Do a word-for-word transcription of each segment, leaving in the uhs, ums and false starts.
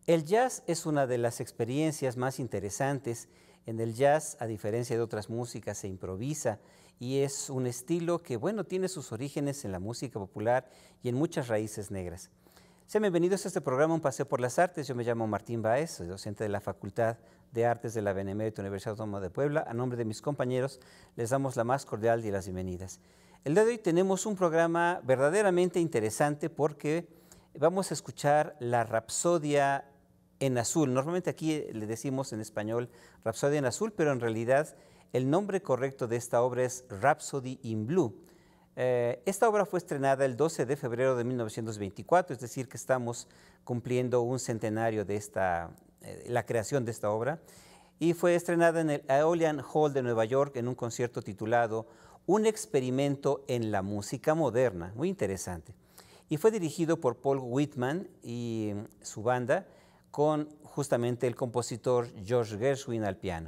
El jazz es una de las experiencias más interesantes. En el jazz, a diferencia de otras músicas, se improvisa y es un estilo que, bueno, tiene sus orígenes en la música popular y en muchas raíces negras. Sean bienvenidos a este programa Un Paseo por las Artes. Yo me llamo Martín Báez, soy docente de la Facultad de Artes de la Benemérita Universidad Autónoma de Puebla. A nombre de mis compañeros, les damos la más cordial de las bienvenidas. El día de hoy tenemos un programa verdaderamente interesante porque vamos a escuchar la Rapsodia en Azul. Normalmente aquí le decimos en español Rapsodia en Azul, pero en realidad el nombre correcto de esta obra es Rhapsody in Blue. Eh, esta obra fue estrenada el doce de febrero de mil novecientos veinticuatro, es decir, que estamos cumpliendo un centenario de esta, eh, la creación de esta obra, y fue estrenada en el Aeolian Hall de Nueva York en un concierto titulado Un experimento en la música moderna, muy interesante. Y fue dirigido por Paul Whitman y su banda, con justamente el compositor George Gershwin al piano.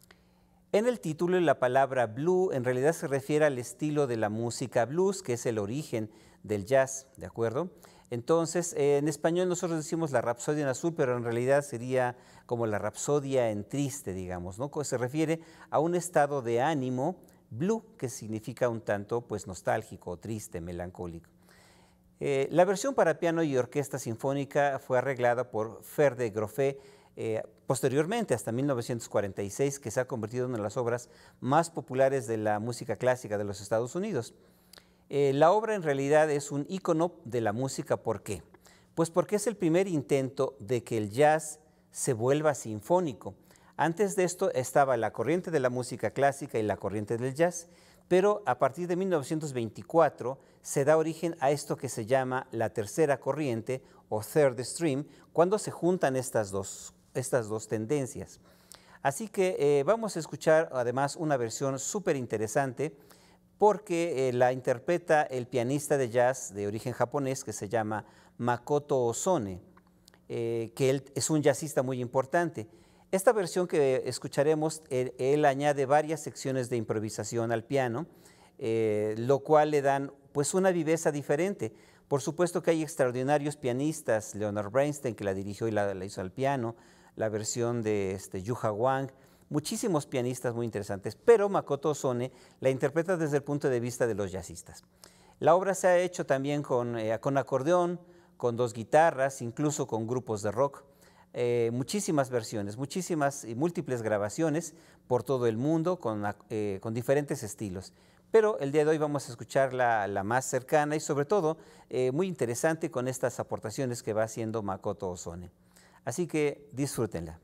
En el título, la palabra blue en realidad se refiere al estilo de la música blues, que es el origen del jazz, ¿de acuerdo? Entonces, eh, en español nosotros decimos la Rapsodia en Azul, pero en realidad sería como la Rapsodia en triste, digamos, ¿no? Se refiere a un estado de ánimo blue, que significa un tanto pues nostálgico, triste, melancólico. Eh, la versión para piano y orquesta sinfónica fue arreglada por Fer de Groffé eh, posteriormente, hasta mil novecientos cuarenta y seis, que se ha convertido en una de las obras más populares de la música clásica de los Estados Unidos. Eh, la obra en realidad es un ícono de la música. ¿Por qué? Pues porque es el primer intento de que el jazz se vuelva sinfónico. Antes de esto estaba la corriente de la música clásica y la corriente del jazz, pero a partir de mil novecientos veinticuatro se da origen a esto que se llama la tercera corriente o third stream, cuando se juntan estas dos, estas dos tendencias. Así que eh, vamos a escuchar además una versión súper interesante porque eh, la interpreta el pianista de jazz de origen japonés que se llama Makoto Ozone, eh, que él es un jazzista muy importante. Esta versión que escucharemos, él, él añade varias secciones de improvisación al piano, eh, lo cual le dan pues una viveza diferente. Por supuesto que hay extraordinarios pianistas, Leonard Bernstein, que la dirigió y la, la hizo al piano, la versión de este, Yuha Wang, muchísimos pianistas muy interesantes, pero Makoto Ozone la interpreta desde el punto de vista de los jazzistas. La obra se ha hecho también con, eh, con acordeón, con dos guitarras, incluso con grupos de rock. Eh, muchísimas versiones, muchísimas y múltiples grabaciones por todo el mundo con, eh, con diferentes estilos. Pero el día de hoy vamos a escuchar la, la más cercana y sobre todo eh, muy interesante con estas aportaciones que va haciendo Makoto Ozone. Así que disfrútenla.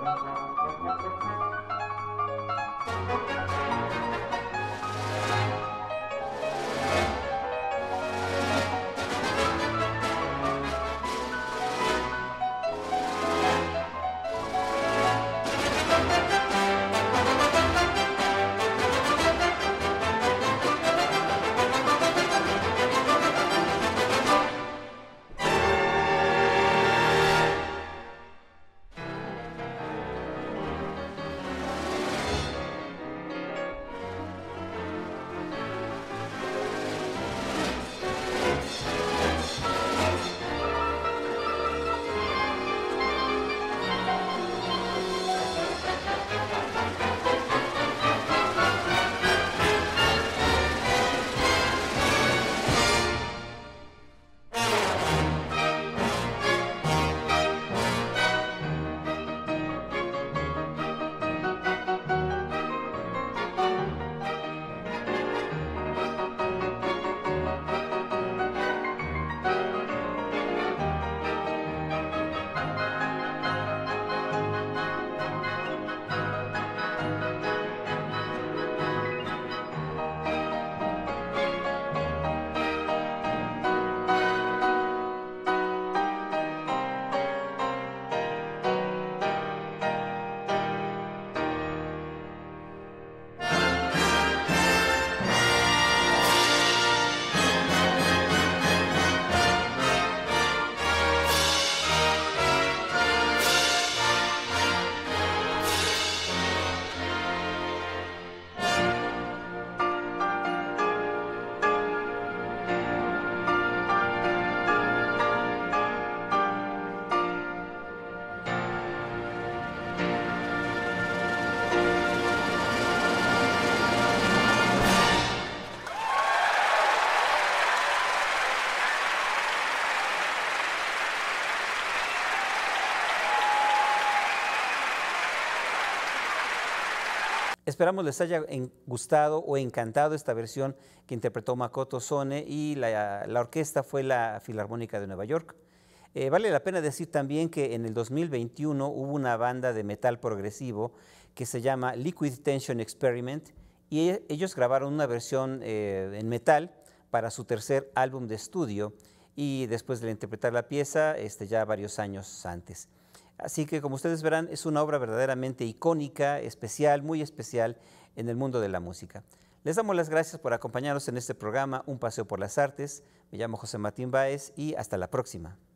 Esperamos les haya gustado o encantado esta versión que interpretó Makoto Sone, y la, la orquesta fue la Filarmónica de Nueva York. Eh, vale la pena decir también que en el dos mil veintiuno hubo una banda de metal progresivo que se llama Liquid Tension Experiment, y ellos grabaron una versión eh, en metal para su tercer álbum de estudio, y después de interpretar la pieza este, ya varios años antes. Así que, como ustedes verán, es una obra verdaderamente icónica, especial, muy especial en el mundo de la música. Les damos las gracias por acompañarnos en este programa, Un Paseo por las Artes. Me llamo José Martín Báez y hasta la próxima.